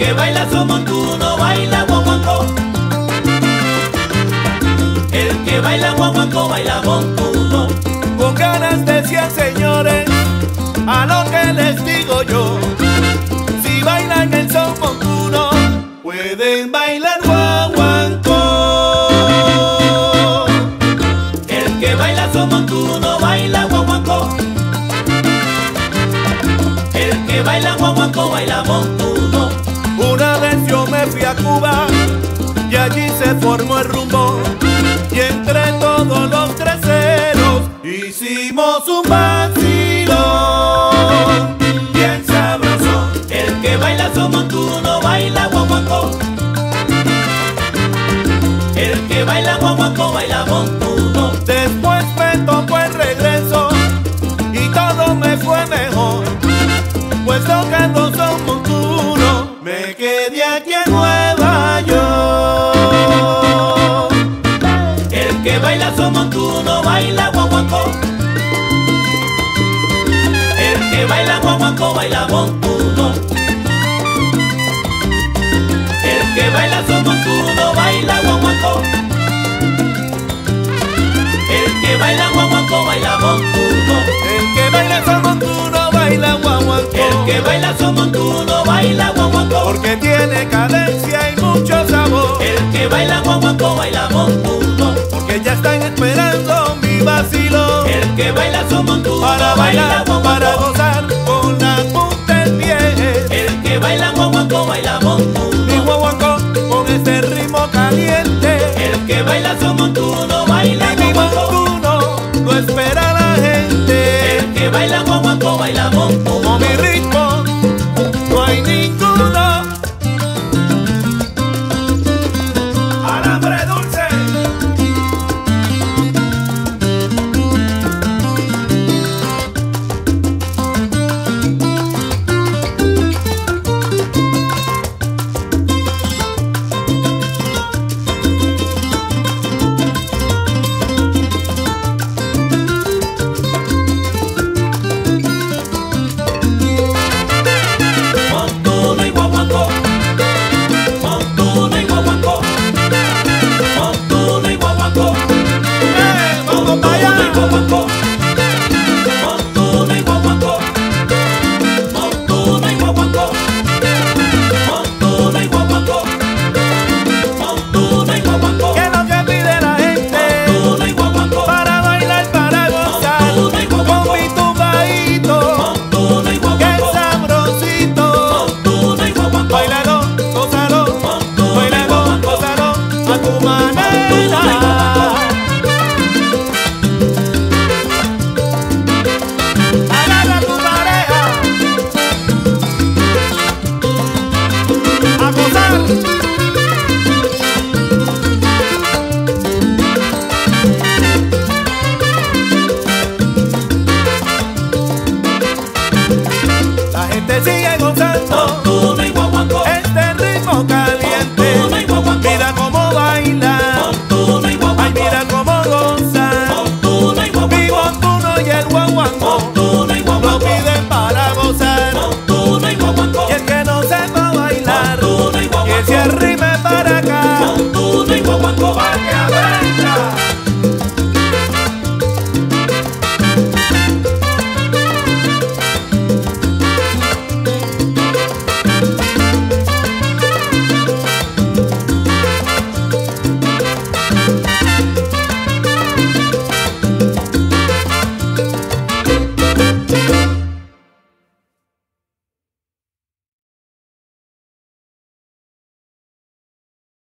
que baila somontuno baila guaguancó. El que baila guaguancó baila montuno. Con ganas decían señores, a lo que les digo yo, si bailan el son montuno, pueden bailar guaguancó. El que baila somontuno baila guaguancó. El que baila guaguancó baila montuno. Una vez yo me fui a Cuba y allí se formó el rumbo, y entre todos los treseros hicimos un vacilón bien sabroso. El que baila somontuno baila guaguancó. El que baila guaguancó baila montuno. Después me tocó el regreso y todo me fue mejor, pues tocando son montuno me quedé aquí en Nueva York. El que baila somontuno baila guaguancó. El que baila guaguancó baila montuno. El que baila somontuno baila guaguancó. El que baila guaguancó baila montuno. El que baila son montuno baila guaguancó. El que baila somontuno baila guaguancó. Porque tiene cadencia y mucho sabor. El que baila guaguancó baila montuno. Porque ya están esperando mi vacilo. El que baila somontuno Para baila bailar, guaguancó. para gozar con la punta en pie. El que baila guaguancó baila montuno. Mi guaguancó con este ritmo caliente. El que baila somontuno